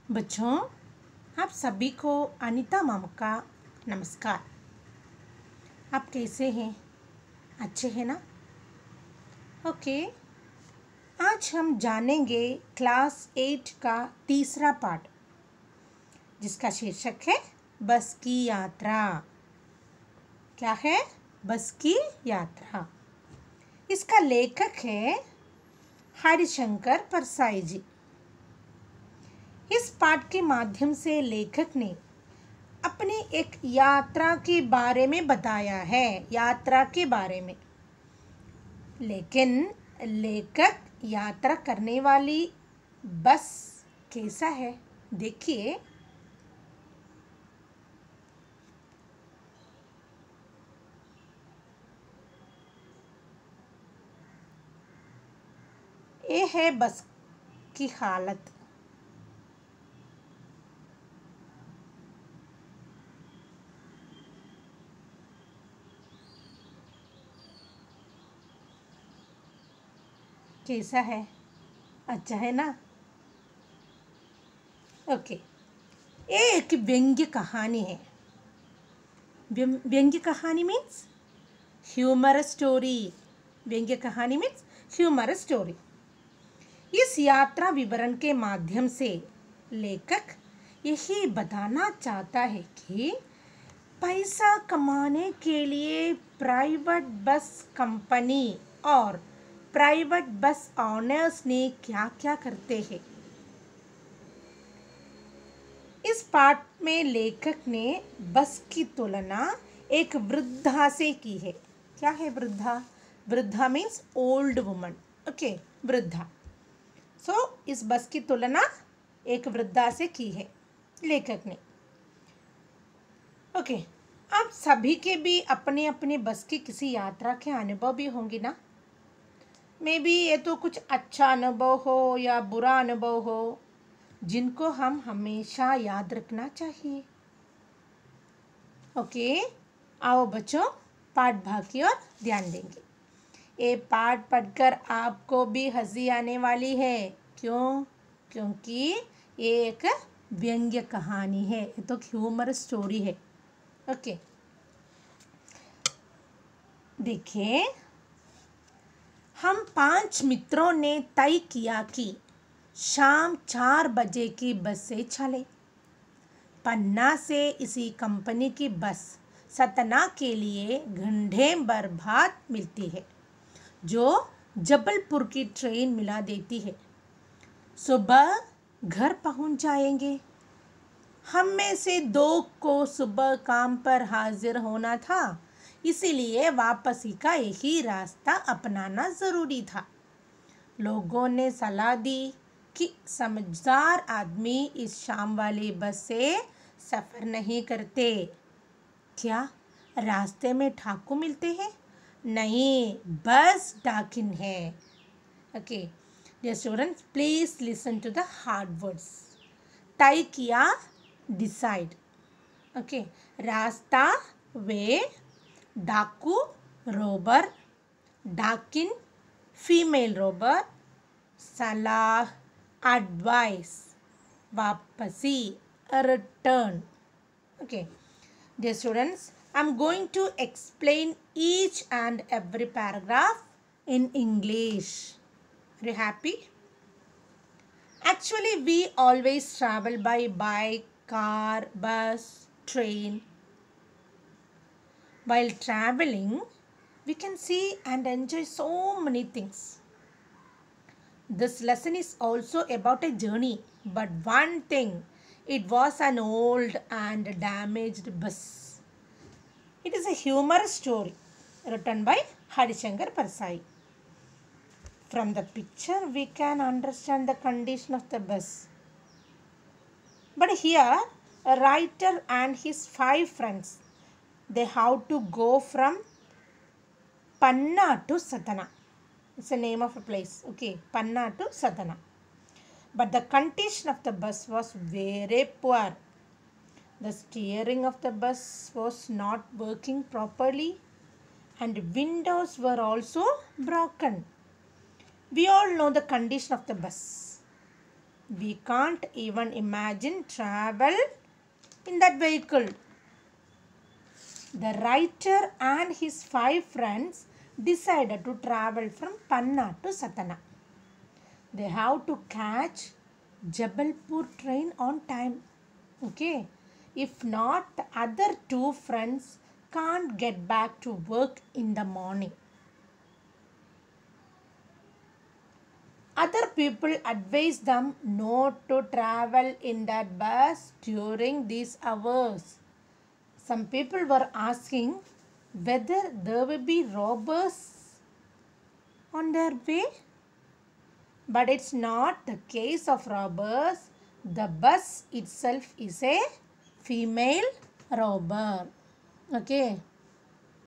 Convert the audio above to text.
बच्चों, आप सभी को अनीता मैम का नमस्कार। आप कैसे हैं? अच्छे हैं ना? ओके, आज हम जानेंगे क्लास 8 का तीसरा पार्ट, जिसका शीर्षक है बस की यात्रा। क्या है? बस की यात्रा। इसका लेखक है हरिशंकर परसाई जी। इस पाठ के माध्यम से लेखक ने अपनी एक यात्रा के बारे में बताया है, यात्रा के बारे में। लेकिन लेखक यात्रा करने वाली बस कैसा है, देखिए। ये है बस की हालत। कैसा है? अच्छा है ना? ओके, ये एक व्यंग्य कहानी है। व्यंग्य कहानी मीन्स ह्यूमरस स्टोरी। व्यंग्य कहानी मीन्स ह्यूमरस स्टोरी। इस यात्रा विवरण के माध्यम से लेखक यही बताना चाहता है कि पैसा कमाने के लिए प्राइवेट बस कंपनी और प्राइवेट बस ऑनर्स ने क्या क्या करते हैं। इस पाठ में लेखक ने बस की तुलना एक वृद्धा से की है। क्या है वृद्धा? वृद्धा मीन्स ओल्ड वुमन। ओके, वृद्धा। इस बस की तुलना एक वृद्धा से की है लेखक ने। ओके, आप सभी के भी अपने अपने बस की किसी यात्रा के अनुभव भी होंगे ना। मे बी ये तो कुछ अच्छा अनुभव हो या बुरा अनुभव हो, जिनको हम हमेशा याद रखना चाहिए। ओके, आओ बच्चों, पाठ भाग की ओर ध्यान देंगे। ये पाठ पढ़कर आपको भी हंसी आने वाली है। क्यों? क्योंकि ये एक व्यंग्य कहानी है, ये तो ह्यूमर स्टोरी है। ओके, देखिए, हम 5 मित्रों ने तय किया कि शाम 4 बजे की बस से चले। पन्ना से इसी कंपनी की बस सतना के लिए घंटे भर बाद मिलती है, जो जबलपुर की ट्रेन मिला देती है। सुबह घर पहुंच जाएंगे। हम में से 2 को सुबह काम पर हाजिर होना था, इसीलिए वापसी का एक ही रास्ता अपनाना ज़रूरी था। लोगों ने सलाह दी कि समझदार आदमी इस शाम वाली बस से सफ़र नहीं करते। क्या रास्ते में ठाकू मिलते हैं? नहीं, बस डाकिन है। Okay dear students, please listen to the hard words. तय किया, डिसाइड। ओके, रास्ता, वे, डाकू, रोबर, डाकिन, फीमेल रोबर, सलाह, एडवाइस, वापसी, return. Okay, dear students, I'm going to explain each and every paragraph in English. Are you happy? Actually, we always travel by bike, car, bus, train. While traveling, we can see and enjoy so many things. This lesson is also about a journey, but one thing, it was an old and damaged bus. It is a humorous story written by Harishankar Persai. From the picture, we can understand the condition of the bus. But here, a writer and his 5 friends, they have to go from Panna to Satana. It's the name of a place. Okay, Panna to Satana. But the condition of the bus was very poor. The steering of the bus was not working properly, and windows were also broken. We all know the condition of the bus. We can't even imagine travel in that vehicle. The writer and his 5 friends decided to travel from Panna to Satana. They have to catch Jabalpur train on time. Okay. If not, the other 2 friends can't get back to work in the morning. Other people advise them not to travel in that bus during these hours. Some people were asking whether there will be robbers on their way. But it's not the case of robbers. The bus itself is a female robber. Okay.